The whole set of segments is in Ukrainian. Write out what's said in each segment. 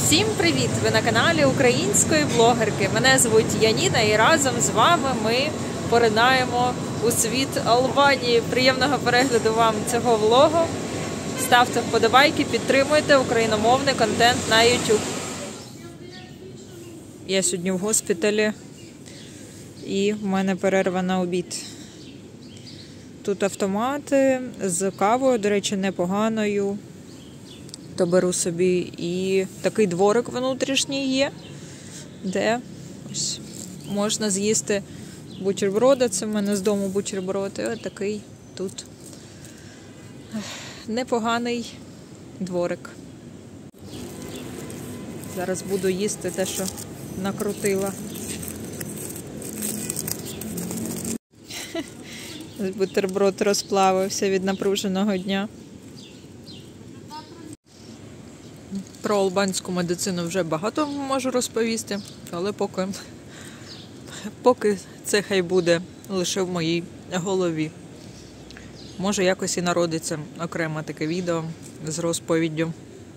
Всім привіт! Ви на каналі української блогерки. Мене звуть Яніна і разом з вами ми поринаємо у світ Албанії. Приємного перегляду вам цього влогу. Ставте вподобайки, підтримуйте україномовний контент на YouTube. Я сьогодні в госпіталі і в мене перерва на обід. Тут автомати з кавою, до речі, непоганою. То беру собі і такий дворик внутрішній є, де ось можна з'їсти бутерброди. Це в мене з дому бутерброди. Ось такий тут непоганий дворик. Зараз буду їсти те, що накрутила. Бутерброд розплавився від напруженого дня. Про албанську медицину вже багато можу розповісти, але поки це хай буде лише в моїй голові. Може якось і народиться окремо таке відео з розповіддю.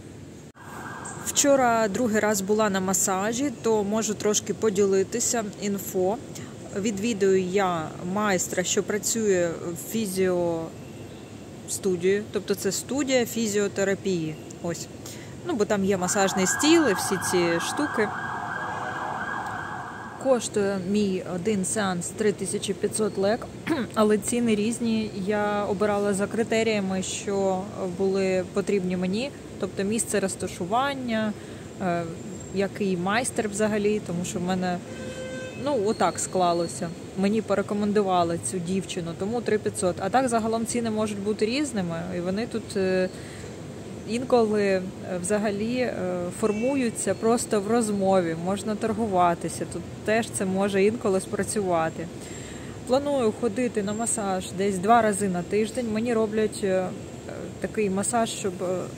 Вчора другий раз була на масажі, то можу трошки поділитися інфо. Відвідую я майстра, що працює в фізіостудії, тобто це студія фізіотерапії. Ось. Ну, бо там є масажний стіл і всі ці штуки. Коштує мій один сеанс 3500 лек, але ціни різні. Я обирала за критеріями, що були потрібні мені. Тобто місце розташування, який майстер взагалі, тому що в мене, отак склалося. Мені порекомендували цю дівчину, тому 3500. А так загалом ціни можуть бути різними, і вони тут інколи взагалі формуються просто в розмові, можна торгуватися, тут теж це може інколи спрацювати. Планую ходити на масаж десь 2 рази на тиждень. Мені роблять такий масаж, щоб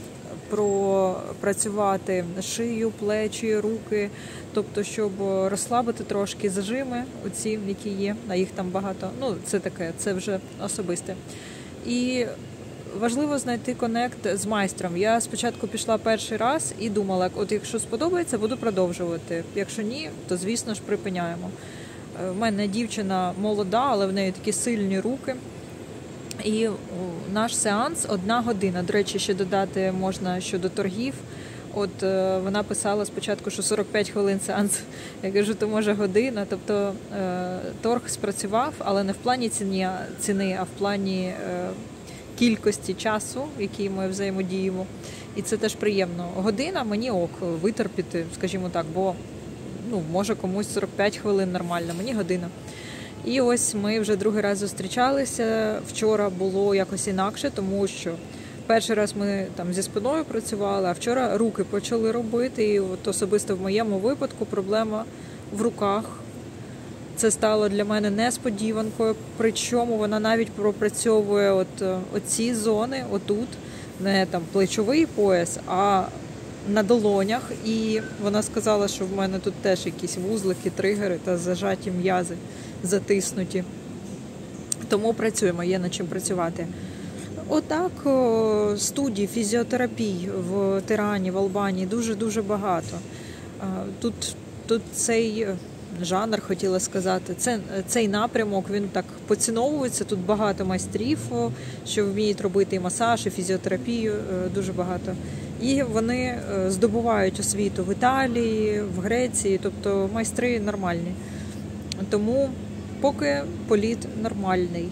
пропрацювати шию, плечі, руки, тобто щоб розслабити трошки зажими, оці, які є, а їх там багато. Це таке, це вже особисте. І важливо знайти конект з майстром. Я спочатку пішла перший раз і думала, от якщо сподобається, буду продовжувати. Якщо ні, то, звісно ж, припиняємо. В мене дівчина молода, але в неї такі сильні руки. І наш сеанс 1 година. До речі, ще додати можна щодо торгів. От вона писала спочатку, що 45 хвилин сеанс. Я кажу, то може година. Тобто торг спрацював, але не в плані ціни, а в плані кількості часу, який ми взаємодіємо. І це теж приємно. Година мені витерпіти, скажімо так, бо може комусь 45 хвилин нормально, мені година. І ось ми вже другий раз зустрічалися. Вчора було якось інакше, тому що перший раз ми там зі спиною працювали, а вчора руки почали робити. І от особисто в моєму випадку проблема в руках. Це стало для мене несподіванкою, причому вона навіть пропрацьовує оці зони, отут, не там плечовий пояс, а на долонях. І вона сказала, що в мене тут теж якісь вузлики, тригери та зажаті м'язи, затиснуті. Тому працюємо, є над чим працювати. Отак студій фізіотерапії в Тирані, в Албанії дуже-дуже багато. Тут цей жанр, хотіла сказати, цей напрямок, він так поціновується, тут багато майстрів, що вміють робити і масаж, і фізіотерапію, дуже багато. І вони здобувають освіту в Італії, в Греції, тобто майстри нормальні. Тому поки політ нормальний.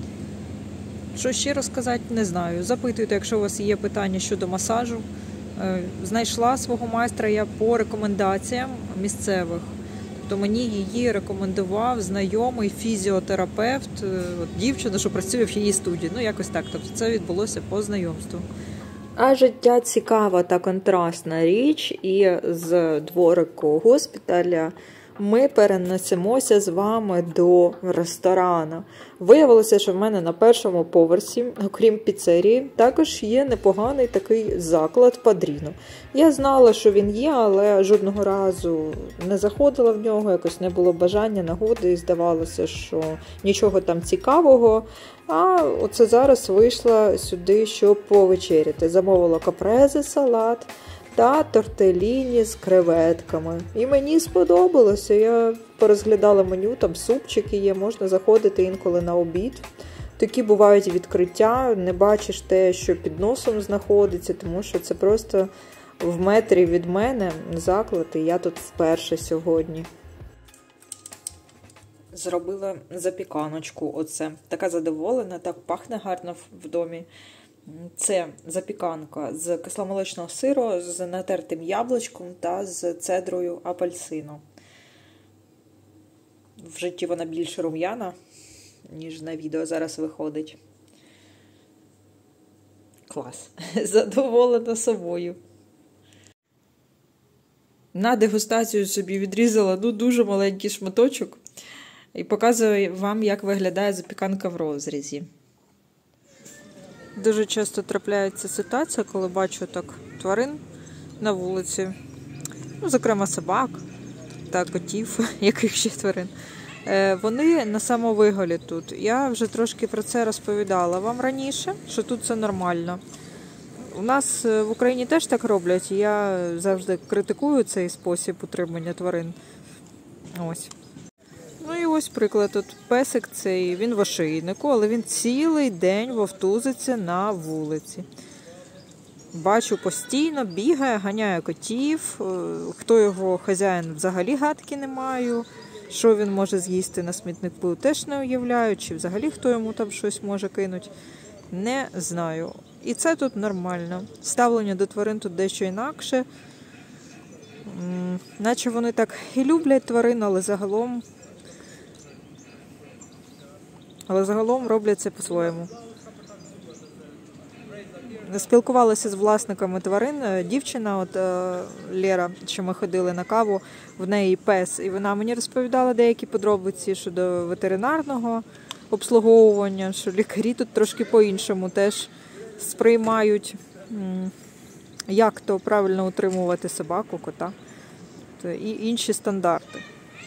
Що ще розказати, не знаю. Запитуйте, якщо у вас є питання щодо масажу. Знайшла свого майстра я по рекомендаціям місцевих. То мені її рекомендував знайомий фізіотерапевт, дівчина, що працює в її студії. Якось так. Тобто це відбулося по знайомству. А життя цікава та контрастна річ, і з дворику госпіталя ми перенесемося з вами до ресторану. Виявилося, що в мене на першому поверсі, окрім піцерії, також є непоганий такий заклад Падріно. Я знала, що він є, але жодного разу не заходила в нього, якось не було бажання, нагоди, і здавалося, що нічого там цікавого. А оце зараз вийшла сюди, щоб повечеряти. Замовила капрезе, салат, та тортеліні з креветками. І мені сподобалося. Я порозглядала меню, там супчики є, можна заходити інколи на обід. Такі бувають відкриття, не бачиш те, що під носом знаходиться, тому що це просто в метрі від мене заклад, і я тут вперше сьогодні. Зробила запіканочку оце. Така задоволена, так пахне гарно в домі. Це запіканка з кисломолочного сиру, з натертим яблучком та з цедрою апельсину. В житті вона більш рум'яна, ніж на відео зараз виходить. Клас. Задоволена собою. На дегустацію собі відрізала дуже маленький шматочок і показую вам, як виглядає запіканка в розрізі. Дуже часто трапляється ситуація, коли бачу так тварин на вулиці, зокрема собак та котів, яких ще тварин. Вони на самовиголі тут. Я вже трошки про це розповідала вам раніше, що тут це нормально. У нас в Україні теж так роблять, і я завжди критикую цей спосіб утримання тварин. Ось. Ну і ось приклад. Тут песик цей, він в ошейнику, але він цілий день вовтузиться на вулиці. Бачу постійно, бігає, ганяє котів. Хто його хазяїн, взагалі гадки не маю. Що він може з'їсти на смітнику, теж не уявляю. Чи взагалі хто йому там щось може кинути, не знаю. І це тут нормально. Ставлення до тварин тут дещо інакше. Наче вони так і люблять тварин, але загалом роблять це по-своєму. Спілкувалася з власниками тварин. Дівчина, Лера, що ми ходили на каву, в неї пес. І вона мені розповідала деякі подробиці щодо ветеринарного обслуговування, що лікарі тут трошки по-іншому теж сприймають, як то правильно утримувати собаку, кота і інші стандарти.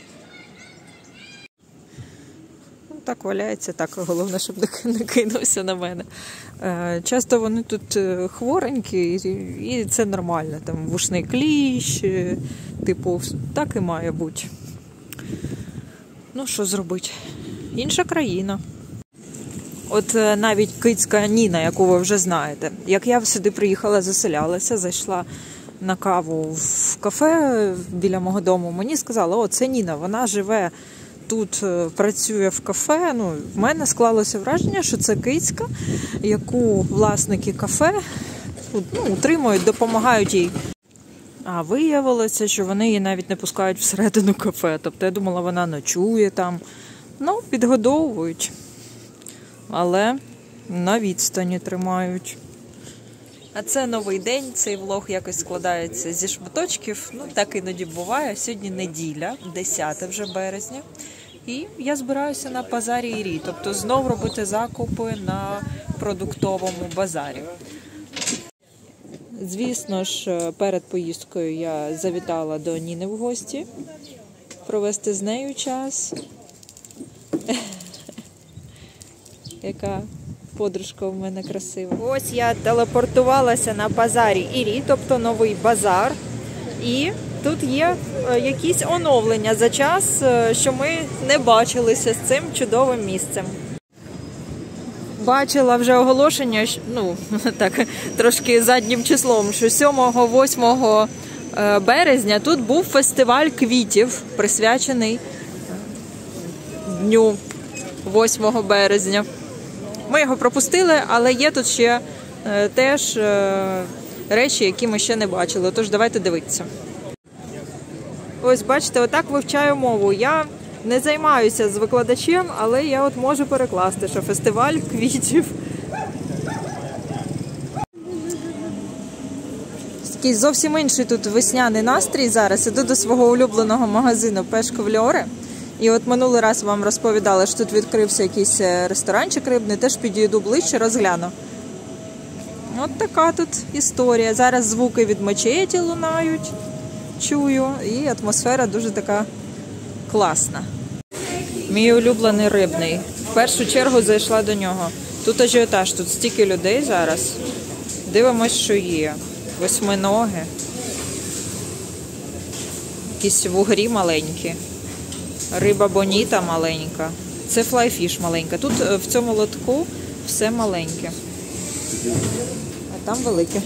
Так валяється, так, головне, щоб не кинувся на мене. Часто вони тут хворенькі, і це нормально. Там вушний кліщ, типу, так і має бути. Ну, що зробити? Інша країна. От навіть кицька Ніна, яку ви вже знаєте. Як я сюди приїхала, заселялася, зайшла на каву в кафе біля мого дому, мені сказали, це Ніна, вона живе тут, працює в кафе. В мене склалося враження, що це кицька, яку власники кафе утримують, допомагають їй. А виявилося, що вони її навіть не пускають всередину кафе. Тобто я думала, вона ночує там. Підгодовують. Але на відстані тримають. А це новий день, цей влог якось складається зі шматочків. Так іноді буває. Сьогодні неділя, 10 вже березня. І я збираюся на базарі Ірі. Тобто знов робити закупи на продуктовому базарі. Звісно ж, перед поїздкою я завітала до Ніни в гості. Провести з нею час. Яка подружка в мене красива. Ось я телепортувалася на базарі Ірі, тобто новий базар. І тут є якісь оновлення за час, що ми не бачилися з цим чудовим місцем. Бачила вже оголошення, так, трошки заднім числом, що 7-8 березня тут був фестиваль квітів, присвячений дню 8 березня. Ми його пропустили, але є тут ще теж речі, які ми ще не бачили. Тож давайте дивитися. Ось бачите, отак вивчаю мову. Я не займаюся з викладачем, але я можу перекласти, що фестиваль квітів. Такий зовсім інший тут весняний настрій зараз. Іду до свого улюбленого магазину Пешковльоре. І минулий раз вам розповідала, що тут відкрився якийсь ресторанчик рибний, теж підійду ближче, розгляну. От така тут історія. Зараз звуки від мечеті лунають, чую, і атмосфера дуже така класна. Мій улюблений рибний. В першу чергу зайшла до нього. Тут ажіотаж, тут стільки людей зараз. Дивимось, що є. Восьминоги. якісь вугрі маленькі. Риба боніта маленька. Це флайфіш маленька. Тут в цьому лотку все маленьке. А там велике.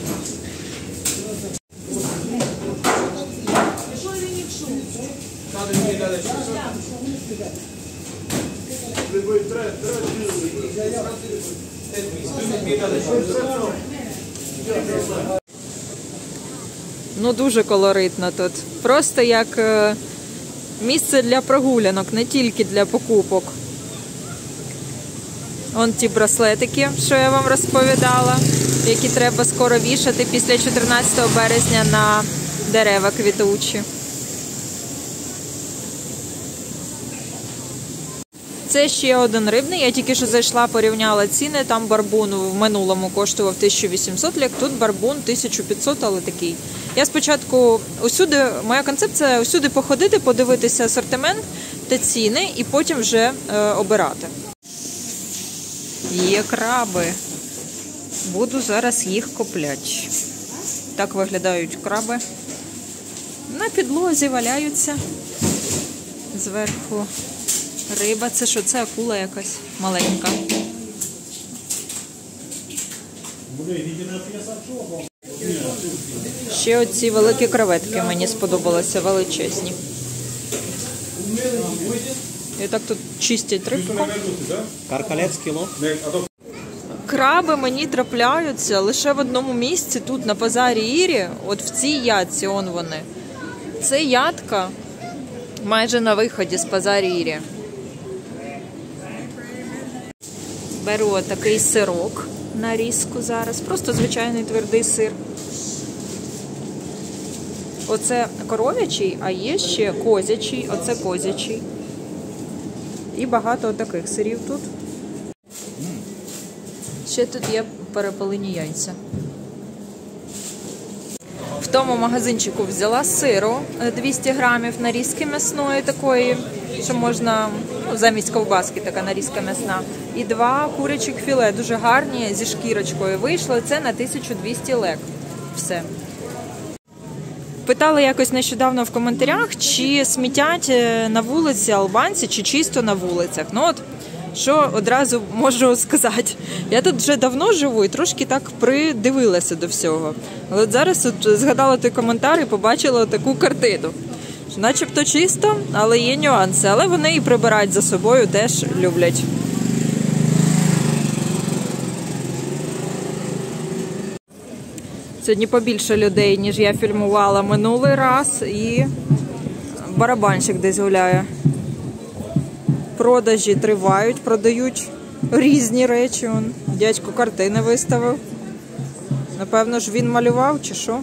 Ну, дуже колоритно тут. Просто як місце для прогулянок, не тільки для покупок. Вон ті браслетики, що я вам розповідала, які треба скоро вішати після 14 березня на дерева квітучі. Це ще один рибний, я тільки що зайшла, порівняла ціни, там барбун в минулому коштував 1800 лек, тут барбун 1500, але такий. Я спочатку усюди, моя концепція усюди походити, подивитися асортимент та ціни і потім вже обирати. Є краби. Буду зараз їх купляти. Так виглядають краби. На підлозі валяються. Зверху риба. Це що? Це акула якась маленька. Ще оці великі креветки мені сподобалися, величезні. І так тут чистять рибку. Каркалець кіло. Краби мені трапляються лише в одному місці, тут на базарі Ірі, от в цій ядці, он вони. Це ядка майже на виході з базарі Ірі. Беру отакий сирок на різку зараз, просто звичайний твердий сир. Оце коров'ячий, а є ще козячий, оце козячий. І багато таких сирів тут. Ще тут є перепелині яйця. В тому магазинчику взяла сиру 200 грамів, нарізки м'ясної такої, що можна, ну, замість ковбаски така нарізка м'ясна. І 2 курячих філе, дуже гарні, зі шкірочкою. Вийшло це на 1200 лек. Все. Питали якось нещодавно в коментарях, чи смітять на вулиці албанці, чи чисто на вулицях. Ну от, що одразу можу сказати. Я тут вже давно живу і трошки так придивилася до всього. Але от зараз от згадала той коментар і побачила таку картину. Начебто чисто, але є нюанси. Але вони і прибирають за собою теж люблять. Сьогодні побільше людей, ніж я фільмувала минулий раз, і барабанщик десь гуляє. Продажі тривають, продають різні речі. Он, дядько картини виставив. Напевно ж він малював чи що?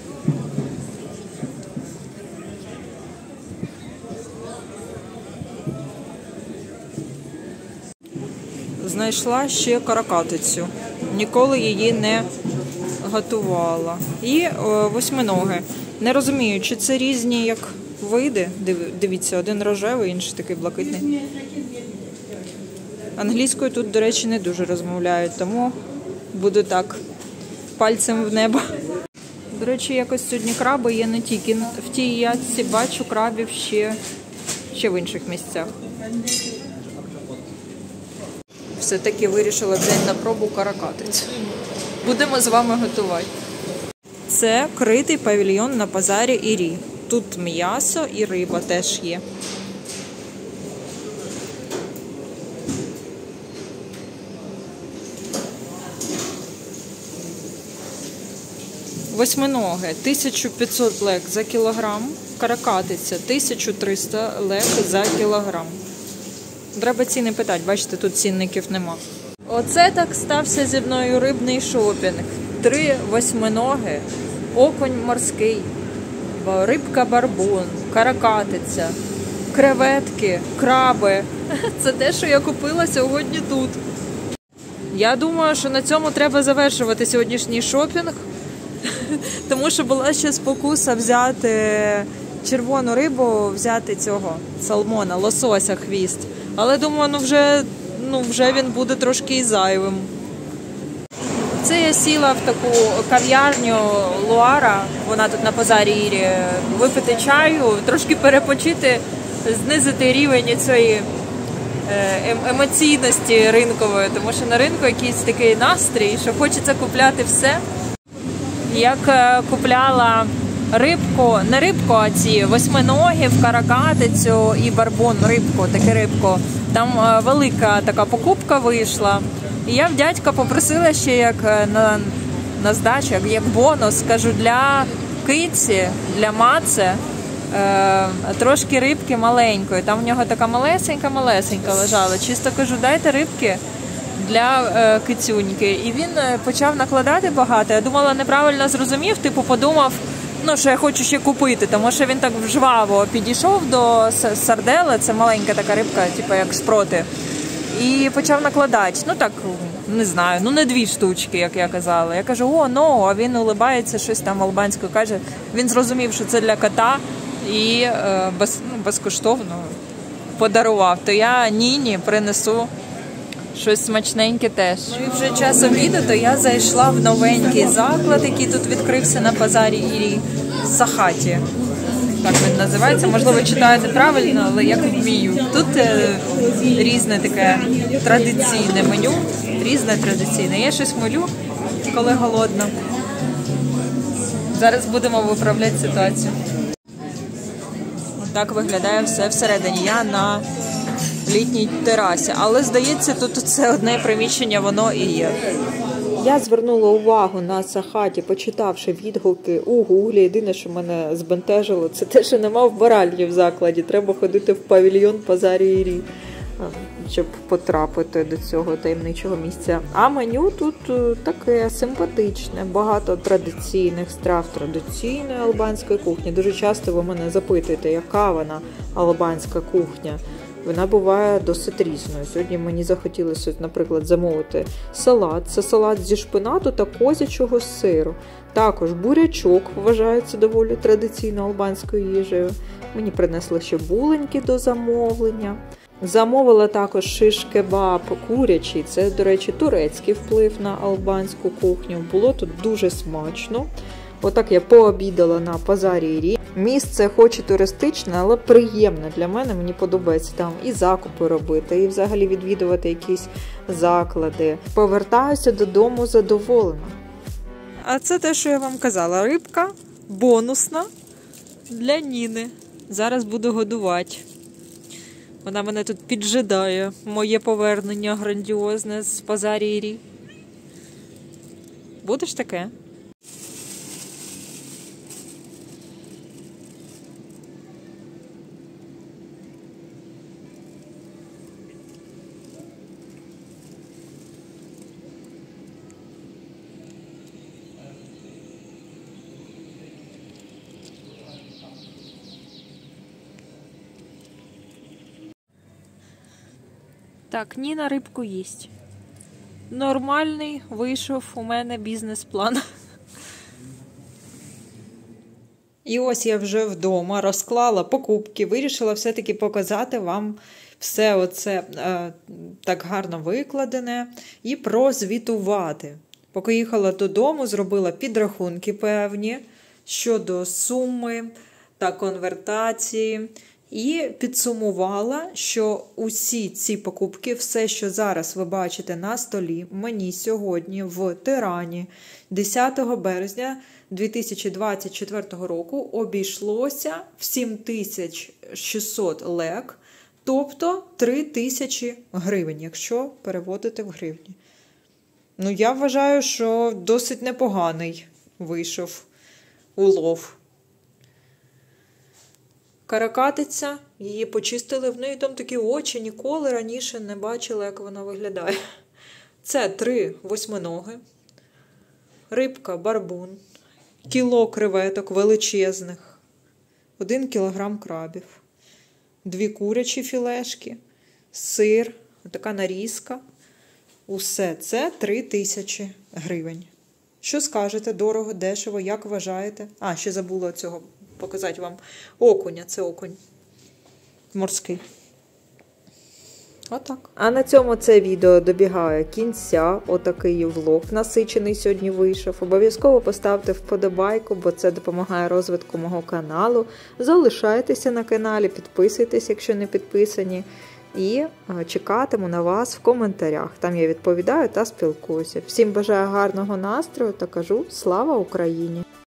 Знайшла ще каракатицю. Ніколи її не готувала. І восьминоги. Не розумію, чи це різні як види. Дивіться, один рожевий, інший такий блакитний. Англійською тут, до речі, не дуже розмовляють, тому буду так пальцем в небо. До речі, якось сьогодні краби є не тільки в тій ядці, бачу крабів ще в інших місцях. Все-таки вирішила взяти на пробу каракатицю. Будемо з вами готувати. Це критий павільйон на базарі Ірі. Тут м'ясо і риба теж є. Восьминоги 1500 лек за кілограм, каракатиця 1300 лек за кілограм. Треба ціни питати, бачите, тут цінників нема. Оце так стався зі мною рибний шопінг. 3 восьминоги, окунь морський, рибка барбун, каракатиця, креветки, краби. Це те, що я купила сьогодні тут. Я думаю, що на цьому треба завершувати сьогоднішній шопінг. Тому що була ще спокуса взяти червону рибу, взяти цього салмона, лосося хвіст. Але думаю, вже він буде трошки і зайвим. Це я сіла в таку кав'ярню Луара, вона тут на Пазарі Ірі, випити чаю, трошки перепочити, знизити рівень цієї емоційності ринкової, тому що на ринку якийсь такий настрій, що хочеться купляти все. Як купляла рибку, не рибку, а ці восьминогів, каракатицю і барбон, рибку, таке рибку. Там велика така покупка вийшла. І я в дядька попросила ще як на здачу, як бонус, кажу, для киці, для маце, трошки рибки маленької. Там в нього така малесенька лежала. Чисто кажу, дайте рибки для кицюньки. І він почав накладати багато. Я думала, неправильно зрозумів, типу подумав, що я хочу ще купити, тому що він так жваво підійшов до сардели, це маленька така рибка, типу як шпроти, і почав накладати. Так, не знаю, не 2 штучки, як я казала. Я кажу, а він улибається, щось там албанською каже. Він зрозумів, що це для кота і безкоштовно подарував. То я Ніні принесу щось смачненьке теж. І вже час обіду, то я зайшла в новенький заклад, який тут відкрився на Пазарі Ірі, Сахаті. Так він називається. Можливо, читаєте правильно, але як вмію. Тут різне таке традиційне меню. Різне традиційне. Я щось молю, коли голодна. Зараз будемо виправляти ситуацію. Так виглядає все всередині. Я на літній терасі. Але, здається, тут це одне приміщення, воно і є. Я звернула увагу на Сахаті, почитавши відгуки у Гуглі. Єдине, що мене збентежило, це те, що нема вбиральні в закладі. Треба ходити в павільйон Пазарі Ірі, щоб потрапити до цього таємничого місця. А меню тут таке симпатичне, багато традиційних страв, традиційної албанської кухні. Дуже часто ви мене запитуєте, яка вона албанська кухня. Вона буває досить різною. Сьогодні мені захотілося, наприклад, замовити салат. Це салат зі шпинату та козячого сиру. Також бурячок вважається доволі традиційно албанською їжею. Мені принесли ще буленьки до замовлення. Замовила також шиш-кебаб курячий. Це, до речі, турецький вплив на албанську кухню. Було тут дуже смачно. Отак я пообідала на Пазарі Ірі. Місце хоч і туристичне, але приємне для мене. Мені подобається там і закупи робити, і взагалі відвідувати якісь заклади. Повертаюся додому задоволена. А це те, що я вам казала. Рибка бонусна для Ніни. Зараз буду годувати. Вона мене тут піджидає. Моє повернення грандіозне з Пазарі Ірі. Будеш таке? Так, Ніна рибку їсть. Нормальний вийшов у мене бізнес-план. І ось я вже вдома розклала покупки, вирішила все-таки показати вам все оце так гарно викладене і прозвітувати. Поки їхала додому, зробила підрахунки певні щодо суми та конвертації. І підсумувала, що усі ці покупки, все, що зараз ви бачите на столі, мені сьогодні в Тирані 10 березня 2024 року обійшлося в 7600 лек, тобто 3000 гривень, якщо переводити в гривні. Я вважаю, що досить непоганий вийшов улов. Каракатиця, її почистили, в неї там такі очі, ніколи раніше не бачила, як вона виглядає. Це 3 восьминоги, рибка барбун, кіло креветок величезних, 1 кілограм крабів, 2 курячі філешки, сир, така нарізка. Усе це 3000 гривень. Що скажете? Дорого, дешево, як вважаєте? Ще забула цього показати вам окуня. Це окунь морський. Отак. А на цьому це відео добігає кінця. Отакий влог насичений сьогодні вийшов. Обов'язково поставте вподобайку, бо це допомагає розвитку мого каналу. Залишайтеся на каналі, підписуйтесь, якщо не підписані. І чекатиму на вас в коментарях. Там я відповідаю та спілкуюся. Всім бажаю гарного настрою та кажу слава Україні!